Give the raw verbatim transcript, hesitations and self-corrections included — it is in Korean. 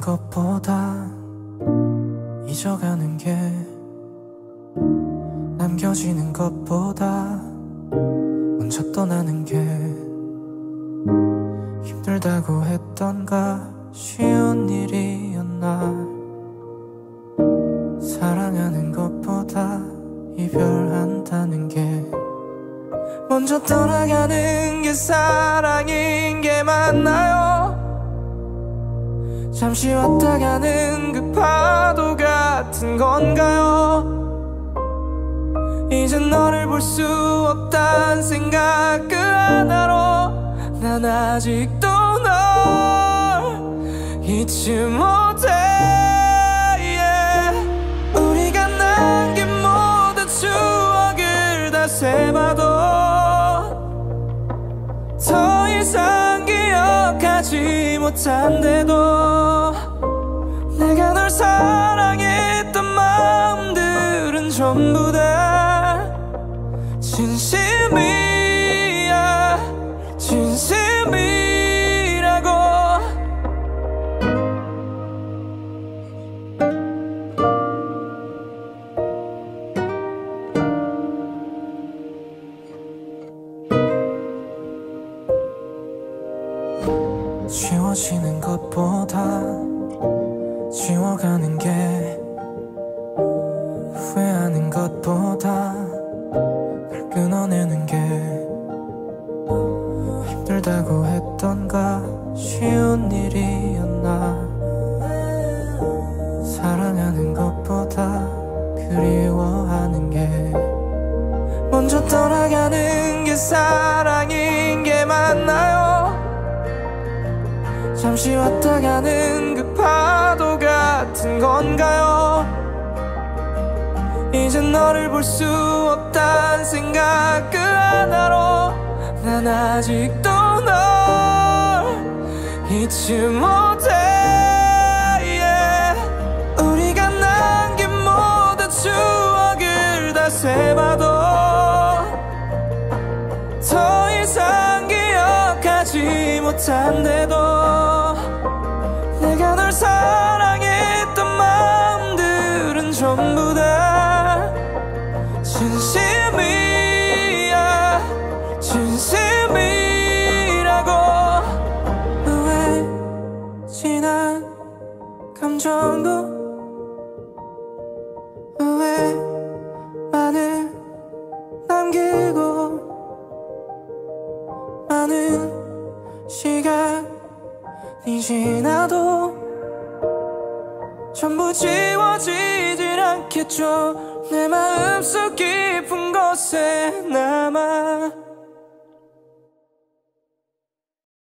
것보다 잊어가는 게, 남겨지는 것보다 먼저 떠나는 게 힘들다고 했던가 쉬운 일이었나. 사랑하는 것보다 이별한다는 게, 먼저 떠나가는 게 사랑인 게 맞나요? 잠시 왔다 가는 그 파도 같은 건가요? 이젠 너를 볼 수 없단 생각 그 하나로 난 아직도 널 잊지 못해. yeah. 우리가 남긴 모든 추억을 다 세봐도 더 이상 기억하지 못한대도, 내가 널 사랑했던 마음들은 전부 다 진심이야, 진심이라고. 지워지는 것보다 지워가는 게, 후회하는 것보다 널 끊어내는 게 힘들다고 했던가 쉬운 일이었나. 사랑하는 것보다 그리워하는 게, 먼저 떠나가는 게 사랑인 게 맞나요? 잠시 왔다 가는 그 파도 같은 건가요? 이젠 너를 볼 수 없단 생각 그 하나로 난 아직도 널 잊지 못해. yeah. 우리가 남긴 모든 추억을 다 세봐도 더 이상 기억하지 못한대도, 내가 널 사랑했던 마음들은 전부 다 진심이야, 진심이라고. 왜 지난 감정도 후회만을 남기고, 많은 시간이 지나도 전부 지워지질 않겠죠. 내 마음속 깊은 곳에 남아